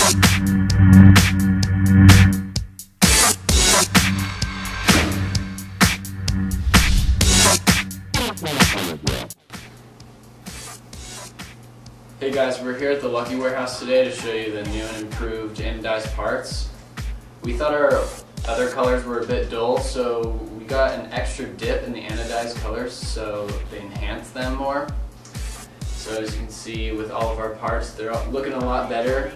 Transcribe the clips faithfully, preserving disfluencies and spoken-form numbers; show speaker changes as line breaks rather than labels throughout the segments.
Hey guys, we're here at the Lucky Warehouse today to show you the new and improved anodized parts. We thought our other colors were a bit dull, so we got an extra dip in the anodized colors so they enhance them more. So as you can see with all of our parts, they're looking a lot better.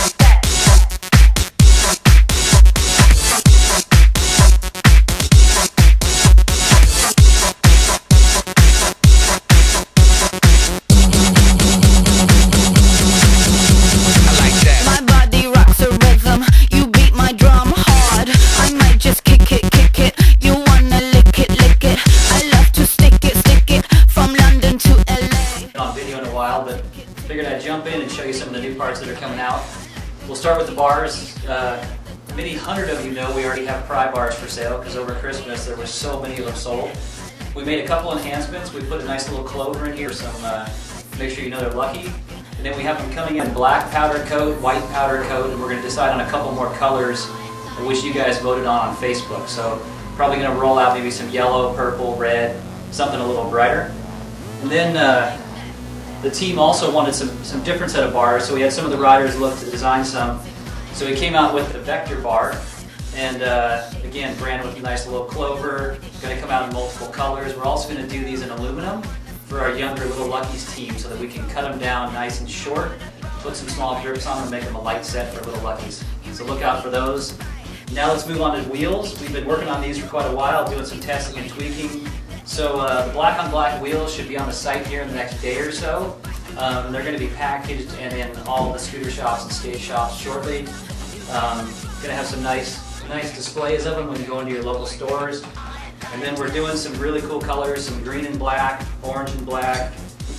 But figured I'd jump in and show you some of the new parts that are coming out. We'll start with the bars. Uh, many hundred of you know we already have pry bars for sale because over Christmas there were so many of them sold. We made a couple enhancements. We put a nice little clover in here, some uh, make sure you know they're lucky. And then we have them coming in black powder coat, white powder coat, and we're going to decide on a couple more colors which you guys voted on on Facebook. So probably going to roll out maybe some yellow, purple, red, something a little brighter. And then uh, the team also wanted some, some different set of bars, so we had some of the riders look to design some. So we came out with the Vector bar, and uh, again, branded with a nice little clover, going to come out in multiple colors. We're also going to do these in aluminum for our younger Little Luckies team so that we can cut them down nice and short, put some small drips on them, and make them a light set for Little Luckies. So look out for those. Now let's move on to wheels. We've been working on these for quite a while, doing some testing and tweaking. So uh, the black on black wheels should be on the site here in the next day or so. Um, they're going to be packaged and in all the scooter shops and skate shops shortly. Um, going to have some nice, nice displays of them when you go into your local stores. And then we're doing some really cool colors, some green and black, orange and black,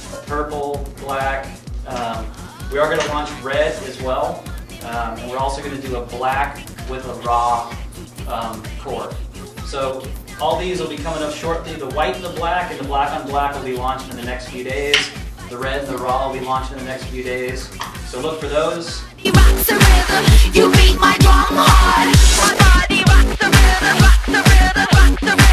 purple, black. Um, we are going to launch red as well. Um, and we're also going to do a black with a raw um, core. So all these will be coming up shortly. The white and the black and the black on black will be launching in the next few days. The red and the raw will be launching in the next few days. So look for those.
You rock the rhythm, you beat my drum hard. My body rocks the rhythm, rocks the rhythm, rocks the rhythm.